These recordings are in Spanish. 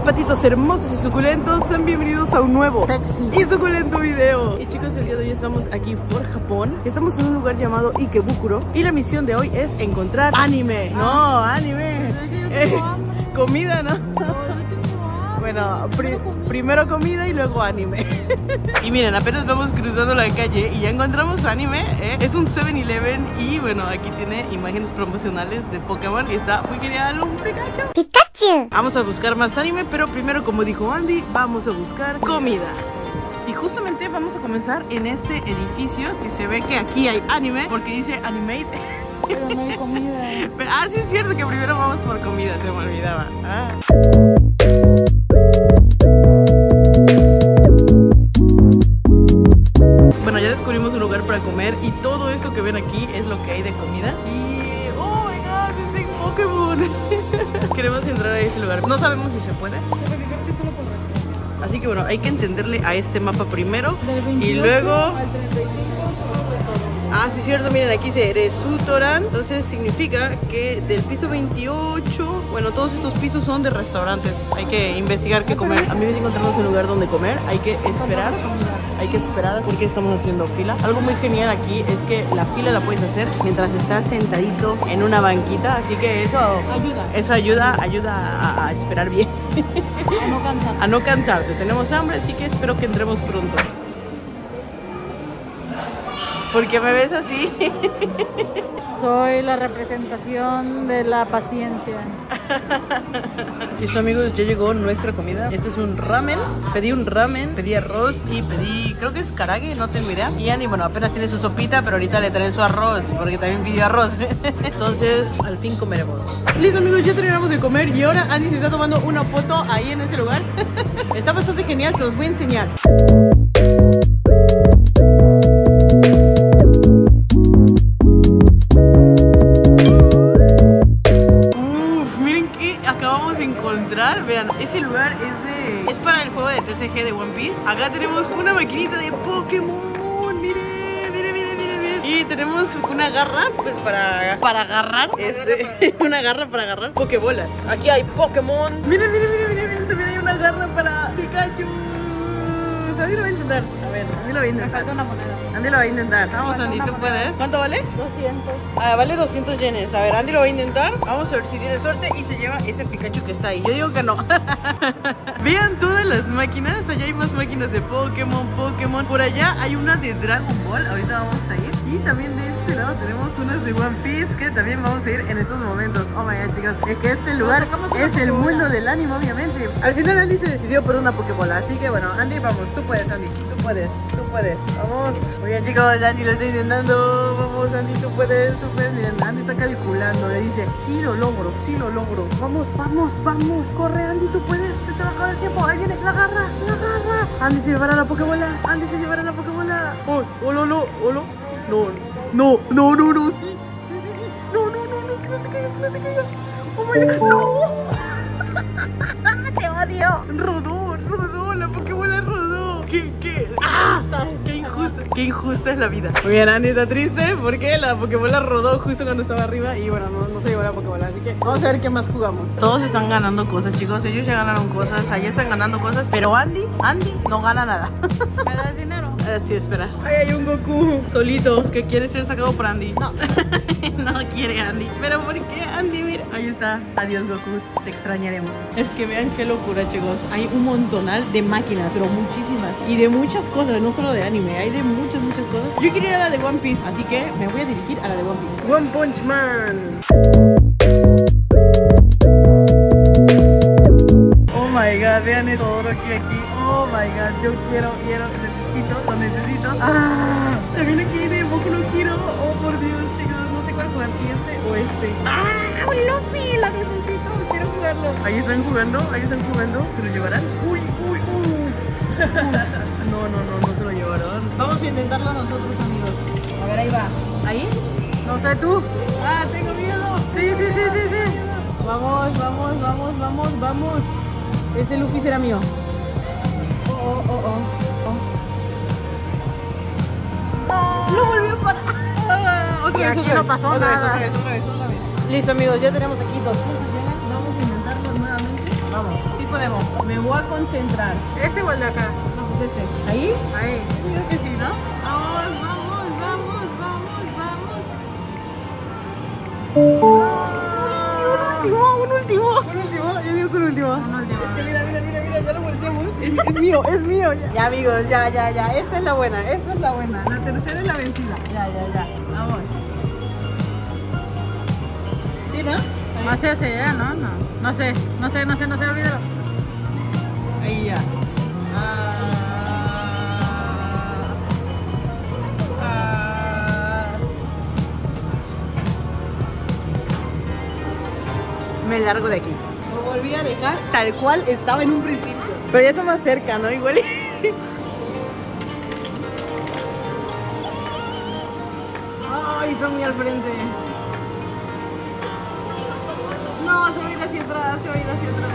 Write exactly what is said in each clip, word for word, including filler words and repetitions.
patitos hermosos y suculentos, sean bienvenidos a un nuevo sexy y suculento video. Y chicos, el día de hoy estamos aquí por Japón. Estamos en un lugar llamado Ikebukuro y la misión de hoy es encontrar anime. No, anime. Eh, comida, ¿no? Bueno, pri primero comida y luego anime. Y miren, apenas vamos cruzando la calle y ya encontramos anime, ¿eh? Es un seven eleven y bueno, aquí tiene imágenes promocionales de Pokémon y está muy genial, un Pikachu. ¡Pikachu! Vamos a buscar más anime, pero primero, como dijo Andy, vamos a buscar comida. Y justamente vamos a comenzar en este edificio que se ve que aquí hay anime porque dice Animate. Pero no hay comida. Pero, ah, sí es cierto que primero vamos por comida, se me olvidaba. Ah. Bueno, ya descubrimos un lugar para comer y todo eso que ven aquí es lo que hay de comida. Y... ¡oh my god! ¡Es de Pokémon! Queremos entrar a ese lugar. No sabemos si se puede. Así que bueno, hay que entenderle a este mapa primero. Y luego... al treinta y cinco solo restaurante. Ah, sí es cierto, miren, aquí dice Restaurant. Entonces significa que del piso veintiocho, bueno, todos estos pisos son de restaurantes. Hay que investigar qué comer. A mí me encontramos un lugar donde comer. Hay que esperar. Hay que esperar porque estamos haciendo fila. Algo muy genial aquí es que la fila la puedes hacer mientras estás sentadito en una banquita. Así que eso ayuda. Eso ayuda, ayuda a, a esperar bien. A no cansarte. A no cansarte. Tenemos hambre, así que espero que entremos pronto. ¿Por qué me ves así? Soy la representación de la paciencia. Listo, amigos, ya llegó nuestra comida. Este es un ramen. Pedí un ramen, pedí arroz y pedí, creo que es karage, no tengo idea. Y Andy, bueno, apenas tiene su sopita, pero ahorita le traen su arroz, porque también pidió arroz. Entonces, al fin comeremos. Listo, amigos, ya terminamos de comer y ahora Andy se está tomando una foto ahí en ese lugar. Está bastante genial, se los voy a enseñar. Vean, ese lugar es de... es para el juego de T C G de One Piece. Acá tenemos una maquinita de Pokémon. Miren, miren, miren, miren, miren. Y tenemos una garra, pues para, para agarrar este, una garra para agarrar Pokébolas. Aquí hay Pokémon. Miren, miren, miren, miren, miren. También hay una garra para Pikachu. Andy lo va a intentar. A ver, Andy lo va a intentar. Me falta una moneda. Andy lo va a intentar. Vamos, Andy, ¿tú puedes? ¿Cuánto vale? doscientos. Ah, vale doscientos yenes. A ver, Andy lo va a intentar. Vamos a ver si tiene suerte y se lleva ese Pikachu que está ahí. Yo digo que no. Vean todas las máquinas. Allá hay más máquinas de Pokémon, Pokémon. Por allá hay una de Dragon Ball. Ahorita vamos a ir. Y también de este lado tenemos unas de One Piece que también vamos a ir en estos momentos. Oh my god, chicos. Es que este lugar es el mundo del anime, obviamente. Al final Andy se decidió por una Pokébola. Así que bueno, Andy, vamos. Tú puedes, Andy. Tú puedes. Tú puedes. Vamos. Muy bien, chicos. Andy lo está intentando. Vamos, Andy. Tú puedes. Tú puedes. Miren, Andy está calculando. Le dice, sí lo logro. Sí lo logro. Vamos, vamos, vamos. Corre, Andy. Tú puedes. Se te va a acabar el tiempo. Ahí viene la garra. La garra. Andy se llevará la Pokébola. Andy se llevará la Pokébola. Oh, oh, lo, lo, oh, lo. No, no, no, no, no. Sí, sí, sí, sí. No, no, no, no. Que no se caiga. Que no se caiga. Oh my god. No. Te odio. Rodó, rodó. La Pokébola rodó. ¿Qué, qué? ¡Ah! ¡Qué injusta! ¡Qué injusta es la vida! Muy bien, Andy está triste porque la Pokébola rodó justo cuando estaba arriba y bueno, no, no se llevó la Pokébola. Así que vamos a ver qué más jugamos. Todos están ganando cosas, chicos. Ellos ya ganaron cosas, allá están ganando cosas. Pero Andy, Andy no gana nada. ¿Me das dinero? Ah, sí, espera. Ahí hay un Goku solito que quiere ser sacado por Andy. No. No quiere Andy. ¿Pero por qué Andy? Mira. Ahí está. Adiós, Goku. Te extrañaremos. Es que vean qué locura, chicos. Hay un montonal de máquinas, pero muchísimas. Y de muchas cosas, no solo de anime. Hay de muchas, muchas cosas. Yo quiero ir a la de One Piece, así que me voy a dirigir a la de One Piece. One Punch Man. Oh my god, vean todo lo que hay aquí. Oh my god, yo quiero, quiero, necesito, lo necesito. Ah, también aquí de Boku no Hero. Oh por Dios, chicos, no sé cuál jugar, si este o este. Ah, un Luffy, la necesito, quiero jugarlo. Ahí están jugando, ahí están jugando. ¿Se lo llevarán? Uy, uy, uy. No, no, no, no se lo llevaron. Vamos a intentarlo nosotros, amigos. A ver, ahí va. ¿Ahí? No sé tú. Ah, tengo miedo. Sí, sí, sí, sí, sí. Vamos, vamos, vamos, vamos, vamos. Ese Luffy será mío. Oh, oh, oh, oh. oh. Lo volvió a parar. Otra Y vez, aquí otra no vez, pasó otra nada. Vez, otra vez, otra vez, otra vez. Listo, amigos, ya tenemos aquí doscientos yenes. Vamos a intentarlo nuevamente. Vamos, sí podemos. Me voy a concentrar. ¿Ese o el de acá? No, pues este. ¿Ahí? Ahí. Creo que sí, ¿no? Vamos, vamos, vamos, vamos, vamos. Un último, un último. Un último, yo digo que un último. Un último. Es que mira, mira, mira, mira, ya lo volteamos. Es, es mío, es mío. Ya. Ya, amigos, ya, ya, ya. Esa es la buena, esta es la buena. La tercera es la vencida. Ya, ya, ya. Vamos. ¿Sí, no? No sé si ya, ¿no? No. No sé, no sé, no sé, no sé, olvídalo. Ahí ya. Ah, ah. Me largo de aquí. Lo volví a dejar tal cual estaba en un principio. Pero ya está más cerca, ¿no? Igual. Ay, está muy al frente. No, se va a ir hacia atrás, se va a ir hacia atrás.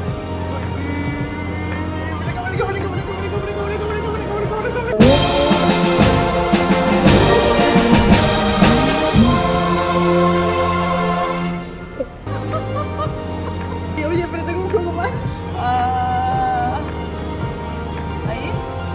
Oye, pero tengo un juego más. Ah, ¿ahí?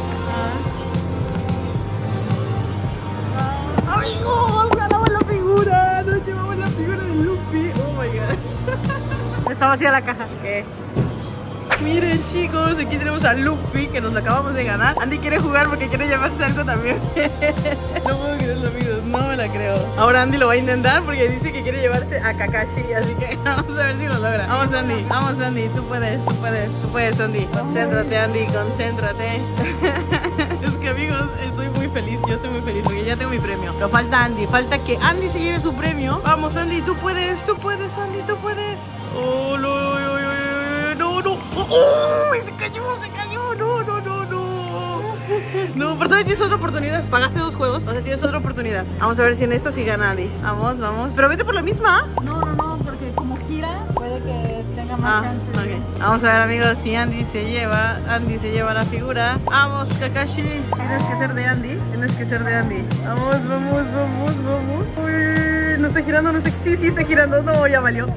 Ah. ¡Amigos! ¡Ganamos la figura! ¡Nos llevamos la figura de Luffy! ¡Oh my god! Está vacía la caja. ¿Qué? Miren, chicos, aquí tenemos a Luffy, que nos lo acabamos de ganar. Andy quiere jugar porque quiere llevarse algo también. No puedo creerlo, amigos, no me la creo. Ahora Andy lo va a intentar porque dice que quiere llevarse a Kakashi. Así que vamos a ver si lo logra. Vamos, Andy, vamos, Andy, tú puedes, tú puedes, tú puedes, Andy. Concéntrate, Andy, concéntrate. Es que, amigos, estoy muy feliz, yo estoy muy feliz porque ya tengo mi premio. Pero falta Andy, falta que Andy se lleve su premio. Vamos, Andy, tú puedes, tú puedes, Andy, tú puedes. Oh, no, no, no, no, no, no. ¡Oh! Se cayó, se cayó. No, no, no, no. No, pero todavía tienes otra oportunidad. Pagaste dos juegos, o sea, tienes otra oportunidad. Vamos a ver si en esta sí gana Andy. Vamos, vamos. Pero vete por la misma. No, no, no, porque como gira, puede que tenga más Ah, chances. ok. Vamos a ver, amigos, si Andy se lleva. Andy se lleva la figura. Vamos, Kakashi. Tienes que ser de Andy. Tienes que ser de Andy. Vamos, vamos, vamos, vamos. Uy, no está girando, no sé. Sí, sí está girando. No, ya valió.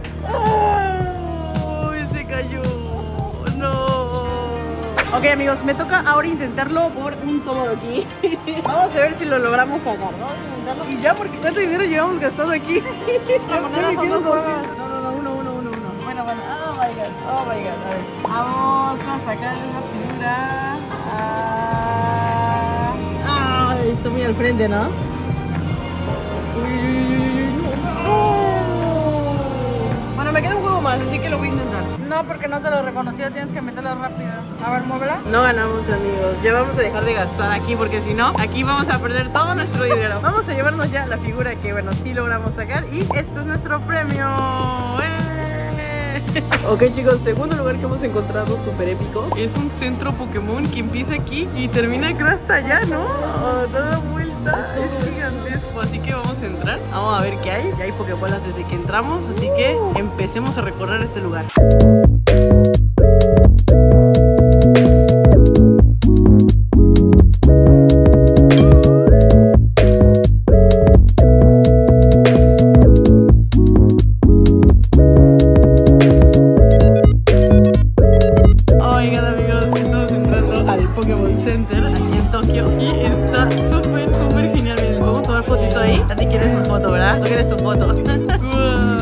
Uy, se cayó. No. Ok, amigos, me toca ahora intentarlo por un todo aquí. Vamos a ver si lo logramos sacar. Vamos a intentarlo. Y ya, porque ¿cuánto dinero llevamos gastado aquí? La moneda Me son quedo dos con- juegos. No, no, no, uno, uno, uno, uno. Bueno, bueno. Oh my god, oh my god. A ver. Vamos a sacarle una figura. Ah, ay, está muy al frente, ¿no? Uy, uy, uy, uy, no. Bueno, me queda un juego más, así que lo voy a intentar. No, porque no te lo reconoció, tienes que meterlo rápido. A ver, muévela. No ganamos, amigos. Ya vamos a dejar de gastar aquí porque si no, aquí vamos a perder todo nuestro dinero. Vamos a llevarnos ya la figura que, bueno, sí logramos sacar. Y esto es nuestro premio. ¡Eh! Ok, chicos, segundo lugar que hemos encontrado súper épico. Es un centro Pokémon que empieza aquí y termina creo hasta allá, ¿no? Oh, da vuelta. Es gigantesco. Así que vamos a entrar. Vamos a ver qué hay. Ya hay Pokébolas desde que entramos. Así que empecemos a recorrer este lugar. Oigan, amigos, estamos entrando al Pokémon Center aquí en Tokio y está súper, súper genial. Miren, ¿podemos tomar fotito ahí? A ti quieres un foto, ¿verdad? Tú quieres tu foto. Wow.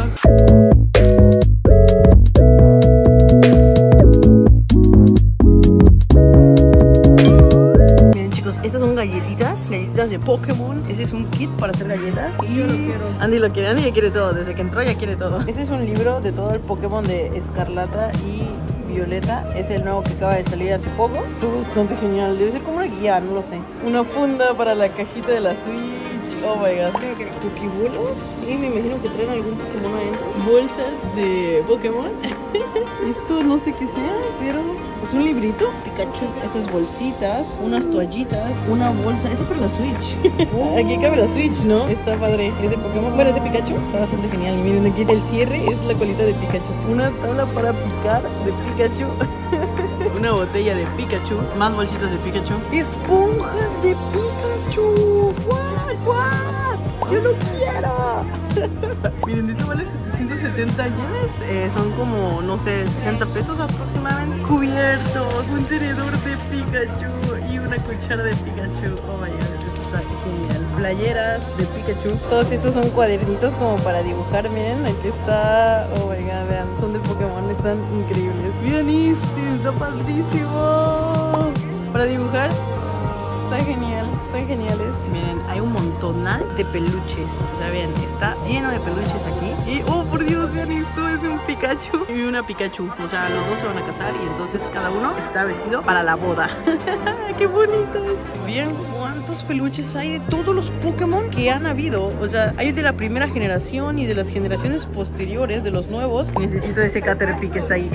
Miren, chicos, estas son galletitas, galletitas de Pokémon. Ese es un kit para hacer galletas. Y Yo lo quiero. Andy lo quiere, Andy ya quiere todo. Desde que entró ya quiere todo. Este es un libro de todo el Pokémon de Escarlata y Violeta. Es el nuevo que acaba de salir hace poco. Está bastante genial. Debe ser como una guía, no lo sé. Una funda para la cajita de la Switch. Oh my god. Creo que coquibolos. Y me imagino que traen algún Pokémon adentro. Bolsas de Pokémon. Esto no sé qué sea, pero es un librito. Pikachu. Estas bolsitas, unas toallitas, una bolsa. Eso para la Switch. Aquí cabe la Switch, ¿no? Está padre. Es de Pokémon. Bueno, es de Pikachu. Está bastante genial. Y miren aquí el cierre es la colita de Pikachu. Una tabla para picar de Pikachu. Una botella de Pikachu. Más bolsitas de Pikachu. Esponjas de Pikachu. What? What? ¡Yo lo quiero! Miren, esto vale setecientos setenta yenes, eh, son como, no sé, sesenta pesos aproximadamente. Cubiertos, un tenedor de Pikachu y una cuchara de Pikachu. Oh my god, esto está genial. Playeras de Pikachu. Todos estos son cuadernitos como para dibujar. Miren, aquí está. Oh my god, vean, son de Pokémon, están increíbles. Miren este, está padrísimo. Para dibujar. Está genial, están geniales. Miren, hay un montonal de peluches. O sea, vean, está lleno de peluches aquí. Y, oh, por Dios, vean esto, es un Pikachu y una Pikachu. O sea, los dos se van a casar y entonces cada uno está vestido para la boda. ¡Qué bonitos! Vean cuántos peluches hay de todos los Pokémon que han habido. O sea, hay de la primera generación y de las generaciones posteriores, de los nuevos. Necesito ese Caterpie que está ahí.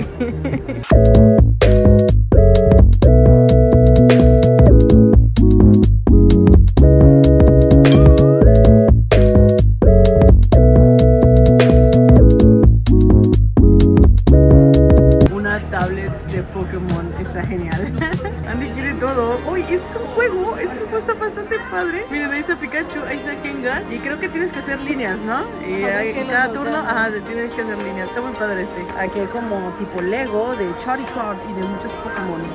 Está genial. Andy quiere todo. Uy, es un juego. Es un juego, está bastante padre. Miren, ahí está Pikachu, ahí está Gengar. Y creo que tienes que hacer líneas, ¿no? Y hay, cada turno, ajá, tienes que hacer líneas. Está muy padre este. Aquí hay como tipo Lego de Charizard y de muchos Pokémon.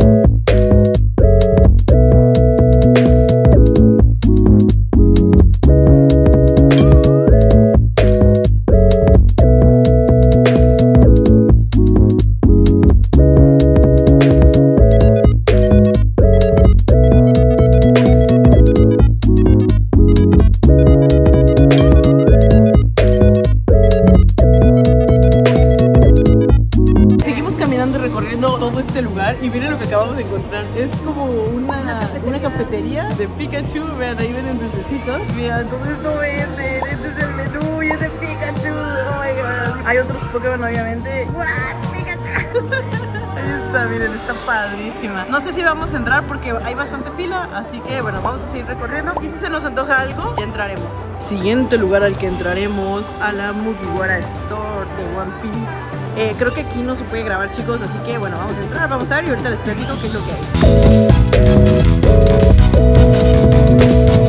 Todo este lugar y miren lo que acabamos de encontrar. Es como una, una cafetería de Pikachu. Vean, ahí venden dulcecitos. Vean, todo esto venden. Este es el menú y es de Pikachu. Oh my god. Hay otros Pokémon, obviamente. ¡What! Pikachu. Ahí está, miren, está padrísima. No sé si vamos a entrar porque hay bastante fila, así que bueno, vamos a seguir recorriendo. Y si se nos antoja algo, ya entraremos. Siguiente lugar al que entraremos, a la Mugiwara Store de One Piece. Eh, creo que aquí no se puede grabar, chicos, así que bueno, vamos a entrar, vamos a ver y ahorita les platico qué es lo que hay.